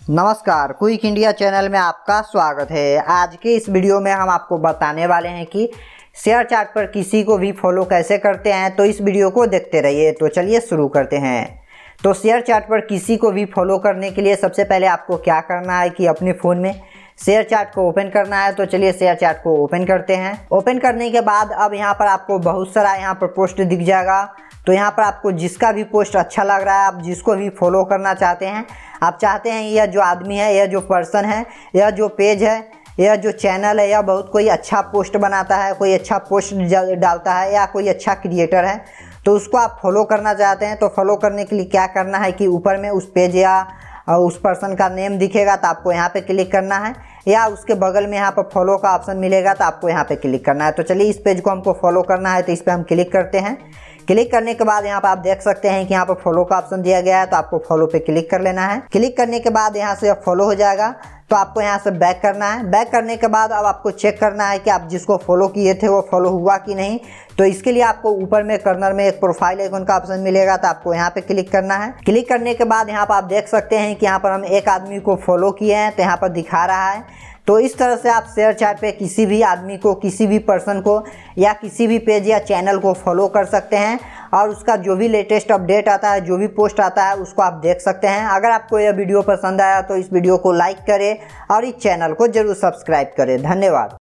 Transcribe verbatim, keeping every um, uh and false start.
नमस्कार, quick India channel में आपका स्वागत है। आज के इस वीडियो में हम आपको बताने वाले हैं कि शेयर चैट पर किसी को भी फॉलो कैसे करते हैं। तो इस वीडियो को देखते रहिए। तो चलिए शुरू करते हैं। तो शेयर चैट पर किसी को भी फॉलो करने के लिए सबसे पहले आपको क्या करना है कि अपने फ़ोन में शेयर चैट को ओपन करना है। तो चलिए शेयर चैट को ओपन करते हैं। ओपन करने के बाद अब यहाँ पर आपको बहुत सारा यहाँ पर पोस्ट दिख जाएगा। तो यहाँ पर आपको जिसका भी पोस्ट अच्छा लग रहा है, आप जिसको भी फॉलो करना चाहते हैं, आप चाहते हैं यह जो आदमी है, यह जो पर्सन है, यह जो पेज है, यह जो चैनल है, यह बहुत कोई अच्छा पोस्ट बनाता है, कोई अच्छा पोस्ट डालता है या कोई अच्छा क्रिएटर है, तो उसको आप फॉलो करना चाहते हैं। तो फॉलो करने के लिए क्या करना है कि ऊपर में उस पेज या उस पर्सन का नेम दिखेगा तो आपको यहाँ पे क्लिक करना है, या उसके बगल में यहाँ पर फॉलो का ऑप्शन मिलेगा तो आपको यहाँ पे क्लिक करना है। तो चलिए इस पेज को हमको फॉलो करना है, तो इस पर हम क्लिक करते हैं। क्लिक करने के बाद यहाँ पर आप देख सकते हैं कि यहाँ पर फॉलो का ऑप्शन दिया गया है, तो आपको फॉलो पे क्लिक कर लेना है। क्लिक करने के बाद यहाँ से फॉलो हो जाएगा, तो आपको यहाँ से बैक करना है। बैक करने के बाद अब आपको चेक करना है कि आप जिसको फॉलो किए थे वो फॉलो हुआ कि नहीं। तो इसके लिए आपको ऊपर में कॉर्नर में एक प्रोफाइल आइकन का ऑप्शन मिलेगा, तो आपको यहाँ पे क्लिक करना है। क्लिक करने के बाद यहाँ पर आप देख सकते हैं कि यहाँ पर हम एक आदमी को फॉलो किए हैं, तो यहाँ पर दिखा रहा है। तो इस तरह से आप शेयर चैट पे किसी भी आदमी को, किसी भी पर्सन को या किसी भी पेज या चैनल को फॉलो कर सकते हैं, और उसका जो भी लेटेस्ट अपडेट आता है, जो भी पोस्ट आता है, उसको आप देख सकते हैं। अगर आपको यह वीडियो पसंद आया तो इस वीडियो को लाइक करें और इस चैनल को जरूर सब्सक्राइब करें। धन्यवाद।